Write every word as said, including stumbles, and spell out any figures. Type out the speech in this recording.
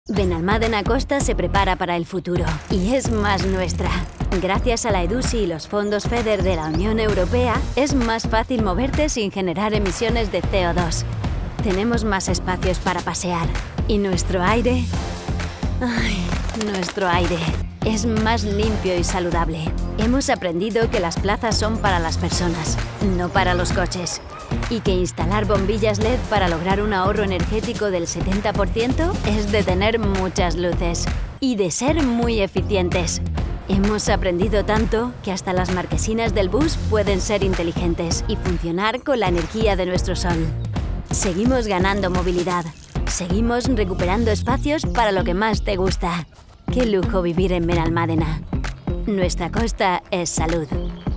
Benalmádena Costa se prepara para el futuro y es más nuestra. Gracias a la EDUSI y los fondos FEDER de la Unión Europea, es más fácil moverte sin generar emisiones de C O dos. Tenemos más espacios para pasear y nuestro aire... ¡Ay! Nuestro aire es más limpio y saludable. Hemos aprendido que las plazas son para las personas, no para los coches. Y que instalar bombillas L E D para lograr un ahorro energético del setenta por ciento es de tener muchas luces y de ser muy eficientes. Hemos aprendido tanto que hasta las marquesinas del bus pueden ser inteligentes y funcionar con la energía de nuestro sol. Seguimos ganando movilidad. Seguimos recuperando espacios para lo que más te gusta. ¡Qué lujo vivir en Benalmádena! Nuestra costa es salud.